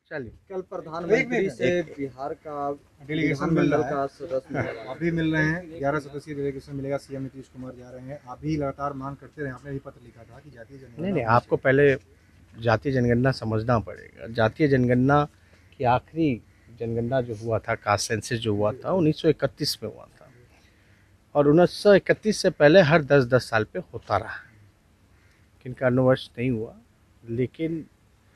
चलिए, कल प्रधानमंत्री से बिहार का डेलीगेशन मिल रहा है, सदस्य आप भी मिल रहे हैं। 11 सदस्यीय डेलीगेशन मिलेगा। सीएम नीतीश कुमार जा रहे हैं। आप भी लगातार मांग करते रहे, आपने भी पत्र लिखा था कि जातीय जनगणना नहीं, आपको पहले जातीय जनगणना समझना पड़ेगा। जातीय जनगणना की आखिरी जनगणना जो हुआ था, कास्ट सेंसस जो हुआ था 1931 में हुआ था, और 1931 से पहले हर 10-10 साल पे होता रहा। किन कारणवश नहीं हुआ, लेकिन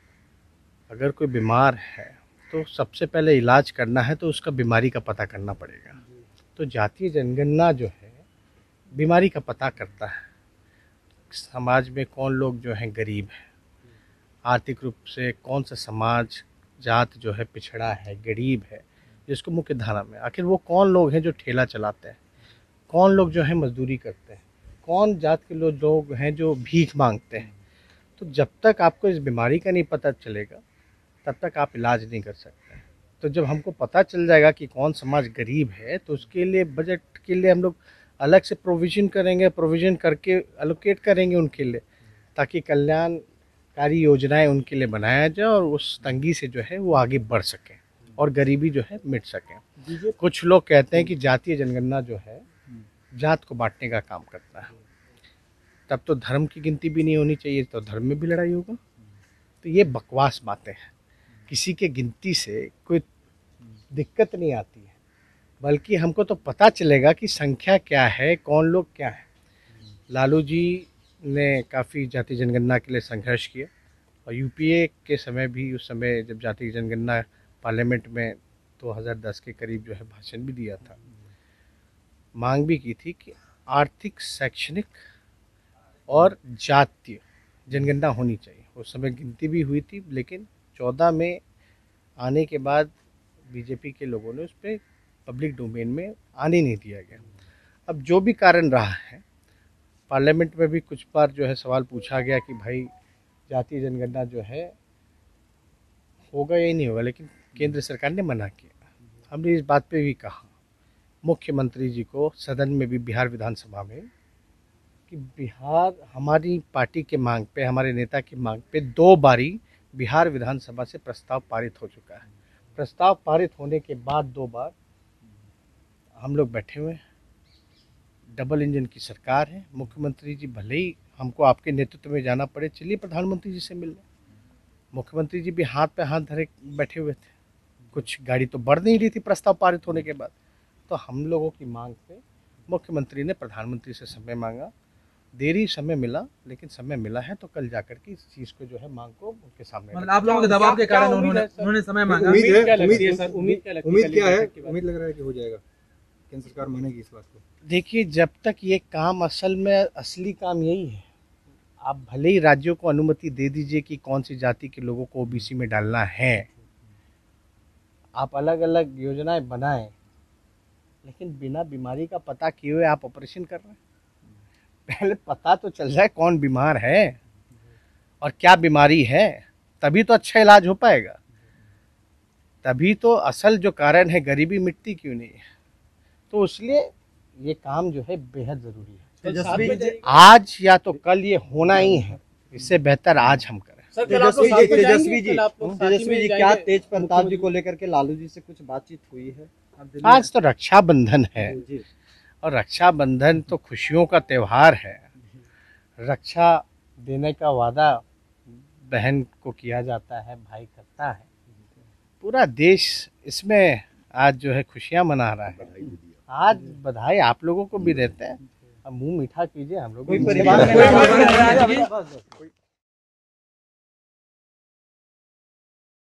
अगर कोई बीमार है तो सबसे पहले इलाज करना है तो उसका बीमारी का पता करना पड़ेगा। तो जातीय जनगणना जो है बीमारी का पता करता है, समाज में कौन लोग जो हैं गरीब है, आर्थिक रूप से कौन सा समाज जात जो है पिछड़ा है, गरीब है, जिसको मुख्य धारा में, आखिर वो कौन लोग हैं जो ठेला चलाते हैं, कौन लोग जो है मजदूरी करते हैं, कौन जात के लोग हैं जो भीख मांगते हैं। तो जब तक आपको इस बीमारी का नहीं पता चलेगा तब तक आप इलाज नहीं कर सकते। तो जब हमको पता चल जाएगा कि कौन समाज गरीब है तो उसके लिए बजट के लिए हम लोग अलग से प्रोविज़न करेंगे, प्रोविज़न करके एलोकेट करेंगे उनके लिए, ताकि कल्याणकारी योजनाएं उनके लिए बनाया जाए और उस तंगी से जो है वो आगे बढ़ सकें और गरीबी जो है मिट सकें। कुछ लोग कहते हैं कि जातीय जनगणना जो है जात को बांटने का काम करता है, तब तो धर्म की गिनती भी नहीं होनी चाहिए, तो धर्म में भी लड़ाई होगा। तो ये बकवास बातें हैं। किसी के गिनती से कोई दिक्कत नहीं आती है, बल्कि हमको तो पता चलेगा कि संख्या क्या है, कौन लोग क्या है। लालू जी ने काफ़ी जातीय जनगणना के लिए संघर्ष किया, और यूपीए के समय भी, उस समय जब जातीय जनगणना पार्लियामेंट में 2010 के करीब जो है भाषण भी दिया था, मांग भी की थी कि आर्थिक, शैक्षणिक और जातीय जनगणना होनी चाहिए। उस समय गिनती भी हुई थी, लेकिन 14 में आने के बाद बीजेपी के लोगों ने उस पर पब्लिक डोमेन में आने नहीं दिया गया। अब जो भी कारण रहा है, पार्लियामेंट में भी कुछ बार जो है सवाल पूछा गया कि भाई जातीय जनगणना जो है होगा या नहीं होगा, लेकिन केंद्र सरकार ने मना किया। हमने इस बात पे भी कहा मुख्यमंत्री जी को सदन में भी, बिहार विधानसभा में, कि बिहार हमारी पार्टी के मांग पे, हमारे नेता की मांग पे 2 बारी बिहार विधानसभा से प्रस्ताव पारित हो चुका है। प्रस्ताव पारित होने के बाद 2 बार हम लोग बैठे हुए हैं। डबल इंजन की सरकार है। मुख्यमंत्री जी भले ही हमको आपके नेतृत्व में जाना पड़े, चलिए प्रधानमंत्री जी से मिलने। मुख्यमंत्री जी भी हाथ पे हाथ धरे बैठे हुए थे। कुछ गाड़ी तो बढ़ नहीं रही थी प्रस्ताव पारित होने के बाद। तो हम लोगों की मांग पे मुख्यमंत्री ने प्रधानमंत्री से समय मांगा। देरी समय मिला, लेकिन समय मिला है, तो कल जाकर के इस चीज को जो है मांग को उनके सामने, मतलब आप लोगों के दबाव के कारण उन्होंने समय मांगा। उम्मीद क्या है? उम्मीद क्या है? उम्मीद लग रहा है कि हो जाएगा, केंद्र सरकार मानेगी इस बात को। देखिए, जब तक ये काम असल में, असली काम यही है, आप भले ही राज्यों को अनुमति दे दीजिए कि कौन सी जाति के लोगों को ओबीसी में डालना है, आप अलग अलग योजनाएं बनाएं, लेकिन बिना बीमारी का पता किए हुए आप ऑपरेशन कर रहे हैं। पहले पता तो चल जाए कौन बीमार है और क्या बीमारी है, तभी तो अच्छा इलाज हो पाएगा। तभी तो असल जो कारण है, गरीबी मिटती क्यों नहीं है। तो इसलिए ये काम जो है बेहद जरूरी है। आज या तो कल ये होना ही है, इससे बेहतर आज हम करें। तेजस्वी जी क्या तेज प्रताप जी को लेकर के लालू जी से कुछ बातचीत हुई है? आज तो रक्षाबंधन है, और रक्षाबंधन तो खुशियों का त्योहार है। रक्षा देने का वादा बहन को किया जाता है, भाई करता है। पूरा देश इसमें आज जो है खुशियां मना रहा है। आज बधाई आप लोगों को भी देते हैं। अब मुंह मीठा कीजिए, हम लोग भी।